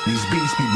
These beats be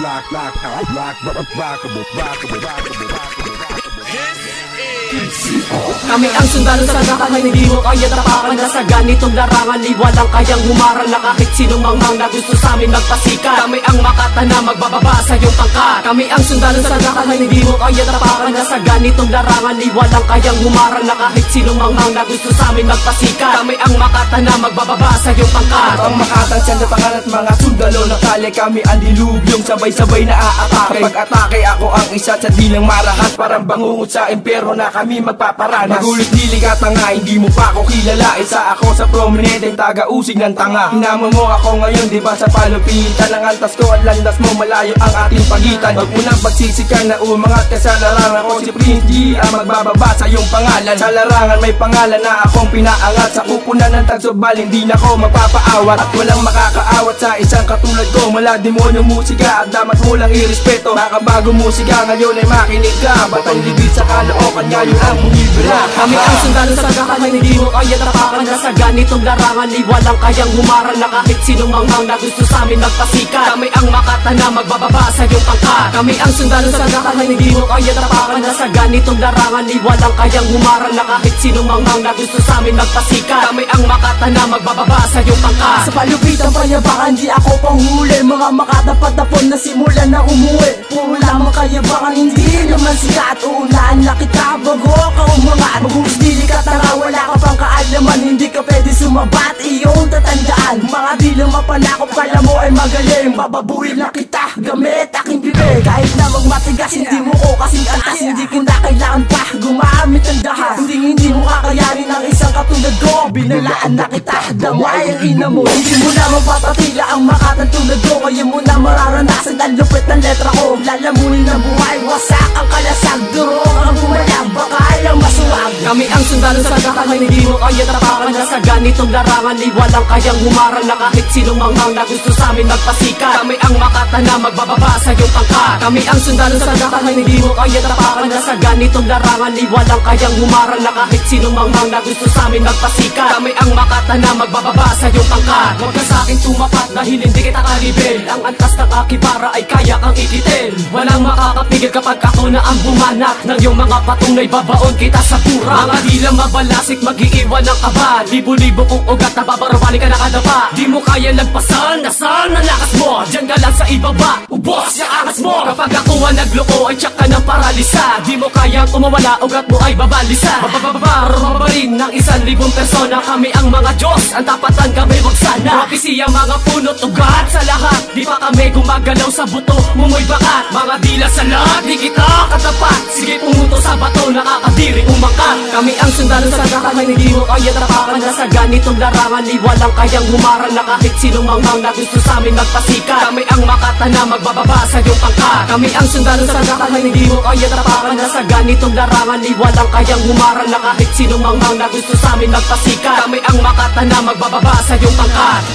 Kami ang sundalo sa dakangan, hindi mo kaya tapakan na sa ganitong larangan. Di walang kayang humarang na kahit sinong mangmang na gusto sa amin magpasikat. Kami ang makata na magbababa sa iyong pangkat. Kami ang sundalo sa dakangan, hindi mo kaya tapakan na sa ganitong larangan. Di walang kayang humarang na kahit sinong mangmang na gusto sa amin magpasikat. Kami ang makata na magbababa sa iyong pangkat. Ang makatang siyang datangan at mga sundalo ng kalye. Kami ang dilubyong sabay-sabay na aatake. Kapag atake ako ang isa sa dilang marahas. Parang bangungot sa impyerno na kami magpaparanas. Magulit dili ka tanga, hindi mo pa ako kilala. Isa ako sa prominenteng taga-usig ng tanga. Hinamon mo ako ngayon, di ba sa palupitan. Ang antas ko at landas mo, malayo ang ating pagitan. Huwag mo nang pagsisikan na umangat ka sa larangan. Ako si Prince G ang magbababa sa iyong pangalan. Sa larangan may pangalan na akong pinaangat. Sa kupunan ng tagsubal, hindi na ako magpapaawat. At walang makakaawat sa isang katulad ko. Mula demonyong musika at damat mo lang irespeto. Nakabago musika ngayon ay makinig ka. Batang libid sa kalookan ngayon ang bumibira. Kami ang sundalo sa dakangan, hindi mo kaya tapakan na sa ganitong larangan. Di walang kayang humarang na kahit sinong mangmang na gusto sa amin magpasikat. Kami ang makata na magbababa sa iyong pangkat. Kami ang sundalo sa dakangan, hindi mo kaya tapakan na sa ganitong larangan. Di walang kayang humarang na kahit sinong mangmang na gusto sa amin magpasikat. Kami ang makata na magbababa sa iyong pangkat. Sa palupitan payabangan, di ako panghuli. Mga makatapad-tapon na simulan na umuwi. Puro lamang kayabangan, hindi naman sikat. Uunahan na kita bago ka umangat. Maghusdili ka tanga, wala ka pang kaalaman. Hindi ka pwede sumabat, iyong tatandaan. Mga di lang mapanakop, kala mo ay magaling. Bababuhin na kita, gamit aking bibig. Kahit na magmatigas, hindi mo ko kasing antas. Hindi kita kailangan pa gumamit ang dahas. Hindi mo kakayanin ang isang katulad ko. Binalaan na kita, damay ang ina mo. Hindi mo na mapapatila ang makatang tulad ko. Kaya mo na mararanasan ang lupit ng letra ko. Lalamunin ang buhay, wasak ang kalasag. Durong ang bumalag, baka lang masuwag. Kami ang sundalo sa dakangan, hindi mo kaya tapakan na sa ganitong larangan. Di walang kayang humarang na kahit sinong mangmang na gusto sa amin magpasikat. Kami ang makata na magbababa sa iyong pangkat. Kami ang sundalo sa dakangan, hindi mo kaya tapakan na sa ganitong larangan. Di walang kayang humarang na kahit sinong mangmang na gusto sa amin magpasikat. Kami ang makata na magbababa sa iyong pangkat. Huwag ka sa akin tumapat dahil hindi kita karibel. Ang antas ng akibara ay kaya kang ikitil. Walang makakapigil kapag ako na ang bumanat ng iyong mga patunay, babaon kita sa pura. Mga dilang mabalasik, mag-iiwan ng kaba. Libo-libo kong ugat na babarabali ka na kadapa. Di mo kaya lagpasan, nasaan ang lakas mo? Diyan ka lang sa ibaba, ubos yung angas mo. Kapag ako ang nagloko ay tsak ka ng paralisa. Di mo kayang umawala, ugat mo ay babalisa. Bababarin ng 1,000 persona. Kami ang mga Diyos, ang tapatan kami wag sana. Mapisi ang mga punot, ugat sa lahat. Di pa kami gumagalaw sa buto, mumoy bakat. Mga dila sa lahat, di kita katapat. Sige pumunto sa bato, nakakadiri umangkat. Kami ang sundalo sa dakangan, hindi mo kaya tapakan na sa ganitong larangan. Di walang kayang humarang na kahit sinong mangmang na gusto sa amin magpasikat. Kami ang makata na magbababa sa iyong pangkat. Kami ang sundalo sa dakangan, hindi mo kaya tapakan na sa ganitong larangan. Di walang kayang humarang na kahit sinong mangmang na gusto sa amin magpasikat. Kami ang makata na magbababa sa iyong pangkat.